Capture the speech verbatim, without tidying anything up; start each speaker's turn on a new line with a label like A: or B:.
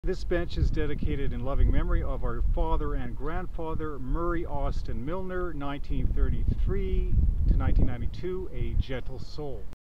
A: This bench is dedicated in loving memory of our father and grandfather, Murray Austin Milner, nineteen thirty-three to nineteen ninety-two, a gentle soul.